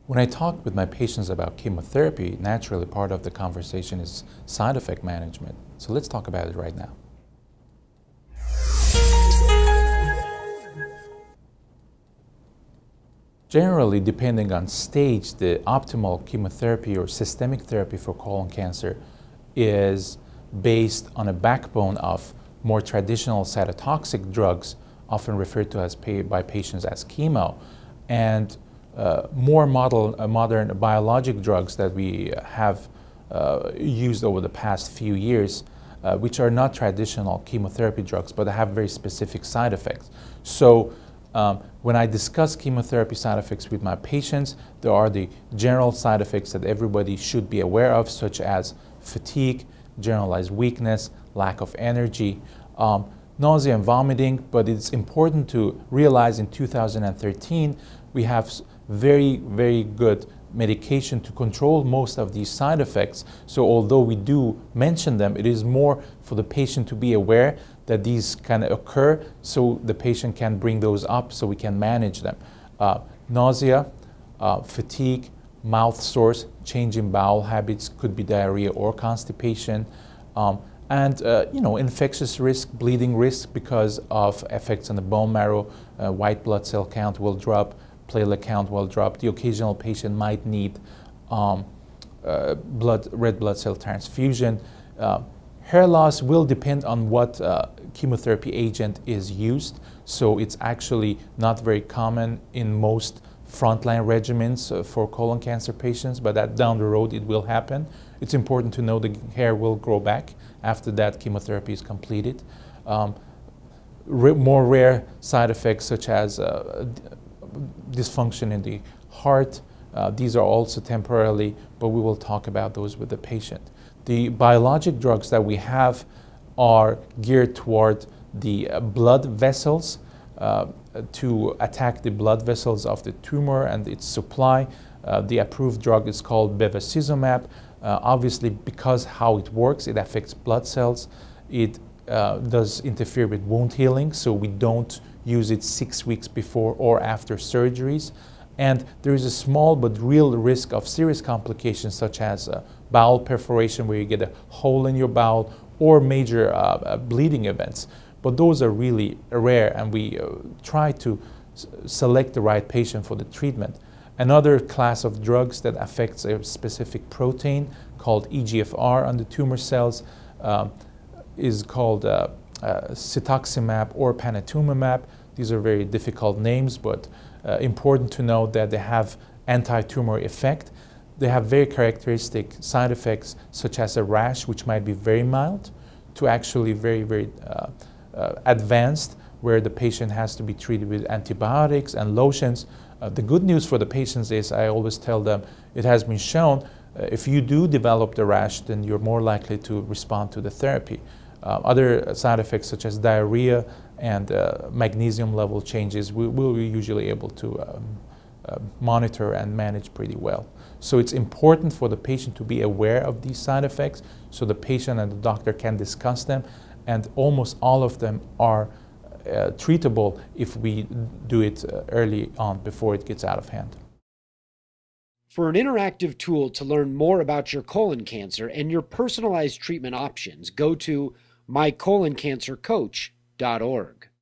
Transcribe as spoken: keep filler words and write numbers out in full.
When I talk with my patients about chemotherapy, naturally part of the conversation is side effect management. So let's talk about it right now. Generally, depending on stage, the optimal chemotherapy or systemic therapy for colon cancer is based on a backbone of more traditional cytotoxic drugs, often referred to as pay, by patients as chemo, and uh, more model, uh, modern biologic drugs that we have uh, used over the past few years, uh, which are not traditional chemotherapy drugs, but have very specific side effects. So um, when I discuss chemotherapy side effects with my patients, there are the general side effects that everybody should be aware of, such as fatigue, generalized weakness, lack of energy, um, nausea and vomiting. But it's important to realize in two thousand thirteen we have very, very good medication to control most of these side effects. So although we do mention them, it is more for the patient to be aware that these can occur, so the patient can bring those up so we can manage them. Uh, nausea, uh, fatigue, mouth sores, change in bowel habits, could be diarrhea or constipation, um, and uh, you know, infectious risk, bleeding risk because of effects on the bone marrow, uh, white blood cell count will drop, platelet count will drop. The occasional patient might need um, uh, blood, red blood cell transfusion. Uh, hair loss will depend on what uh, chemotherapy agent is used, so it's actually not very common in most frontline regimens uh, for colon cancer patients, but that down the road it will happen. It's important to know the hair will grow back after that chemotherapy is completed. Um, more rare side effects such as uh, dysfunction in the heart, uh, these are also temporarily, but we will talk about those with the patient. The biologic drugs that we have are geared toward the uh, blood vessels, uh, to attack the blood vessels of the tumor and its supply. Uh, the approved drug is called bevacizumab. Uh, obviously, because how it works, it affects blood cells. It uh, does interfere with wound healing, so we don't use it six weeks before or after surgeries. And there is a small but real risk of serious complications such as uh, bowel perforation, where you get a hole in your bowel, or major uh, uh, bleeding events. But those are really rare, and we uh, try to s select the right patient for the treatment. Another class of drugs that affects a specific protein called E G F R on the tumor cells uh, is called uh, uh, Cetuximab or panitumumab. These are very difficult names, but uh, important to know that they have anti-tumor effect. They have very characteristic side effects such as a rash, which might be very mild, to actually very, very uh, uh, advanced, where the patient has to be treated with antibiotics and lotions. Uh, the good news for the patients is, I always tell them, it has been shown uh, if you do develop the rash, then you're more likely to respond to the therapy. Uh, other side effects such as diarrhea and uh, magnesium level changes, we will be usually able to um, uh, monitor and manage pretty well. So it's important for the patient to be aware of these side effects so the patient and the doctor can discuss them, and almost all of them are uh, treatable if we do it uh, early on before it gets out of hand. For an interactive tool to learn more about your colon cancer and your personalized treatment options, go to my colon cancer coach dot org.